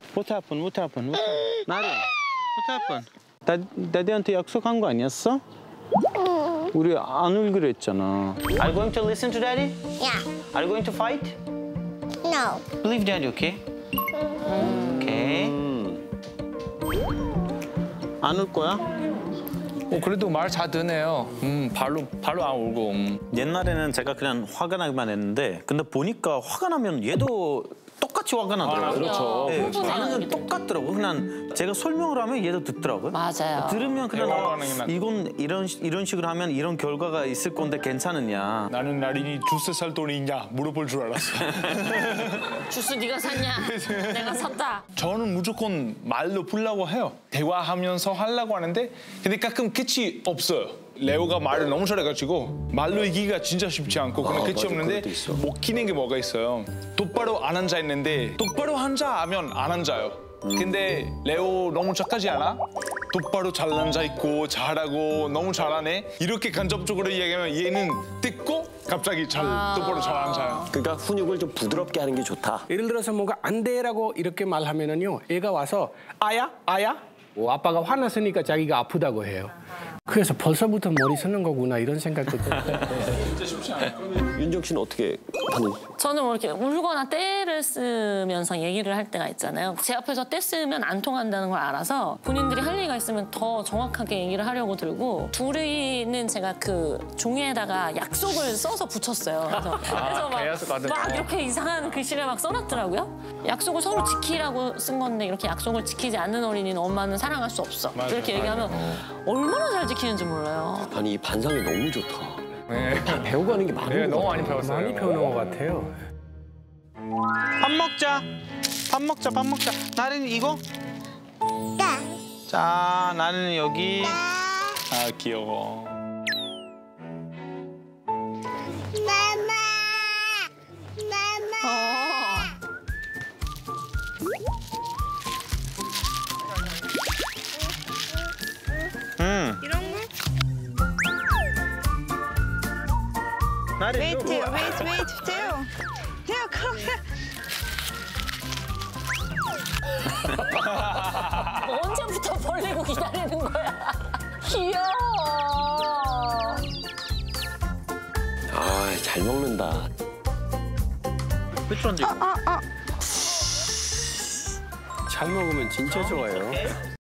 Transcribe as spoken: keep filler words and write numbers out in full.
What happened? What happened? What happened? 나리, what happened? 다, 다디한테 약속한 거 아니었어? 우리 안 울기로 했잖아. Are you going to listen to Daddy? Yeah. Are you going to fight? No. Believe Daddy, okay? Okay. 안 울 거야? 어, 그래도 말 잘 듣네요. 음, 발로, 발로 안 울고. 음. 옛날에는 제가 그냥 화가 나기만 했는데 근데 보니까 화가 나면 얘도 똑같이 화가 나더라고요. 그렇죠. 네, 반응은 똑같더라고요. 그냥 제가 설명을 하면 얘도 듣더라고요. 맞아요. 들으면 그냥 아, 반응이 이건 이런 이런 식으로 하면 이런 결과가 있을 건데 괜찮으냐. 나는 나린이 주스 살 돈이 있냐 물어볼 줄 알았어. 주스 네가 샀냐? 내가 샀다. 저는 무조건 말로 풀려고 해요. 대화하면서 하려고 하는데 근데 가끔 끝이 없어요. 레오가 말을 너무 잘해가지고 말로 이기기가 진짜 쉽지 않고 그냥 아, 끝이 맞아, 없는데 그것도 있어. 못 키는 게 뭐가 있어요. 똑바로 안 앉아 있는데 똑바로 앉아 하면 안 앉아요. 근데 레오 너무 착하지 않아? 똑바로 잘 앉아 있고 잘하고 너무 잘하네. 이렇게 간접적으로 이야기하면 얘는 듣고 갑자기 잘 똑바로 잘 앉아요. 그러니까 훈육을 좀 부드럽게 하는 게 좋다. 예를 들어서 뭔가 안 돼라고 이렇게 말하면은요, 애가 와서 아야, 아야, 뭐 아빠가 화났으니까 자기가 아프다고 해요. 그래서 벌써부터 머리 쓰는 거구나 이런 생각도 들어요. 진짜 쉽지 않아요. 윤정 씨는 어떻게 하는? 저는 뭐 이렇게 울거나 떼를 쓰면서 얘기를 할 때가 있잖아요. 제 앞에서 떼 쓰면 안 통한다는 걸 알아서 본인들이 할 얘기가 있으면 더 정확하게 얘기를 하려고 들고 둘이는 제가 그 종이에다가 약속을 써서 붙였어요. 그래서, 그래서 막, 계약서 같은 막 거. 이렇게 이상한 글씨를 막 써놨더라고요. 약속을 서로 지키라고 쓴 건데 이렇게 약속을 지키지 않는 어린이는 엄마는 사랑할 수 없어. 맞아, 이렇게 얘기하면 얼마나 잘 지키는지 몰라요. 아니 이 반상이 너무 좋다. 네. 다 배우고 하는 게 많은 네, 것 너무 같아요. 많이 배웠어요. 많이 배우는 것 같아요. 밥 먹자. 밥 먹자, 밥 먹자. 나는 이거? 네. 자, 나는 여기. 아 귀여워. 마마. 마마. 어. 응. 이런 거? 나리, Wait, 이거. Theo, wait, wait, Theo. Theo, come here. 언제부터 벌리고 기다리는 거야? 귀여워. 아, 잘 먹는다. Which one do you want? 잘 먹으면 진짜 좋아요.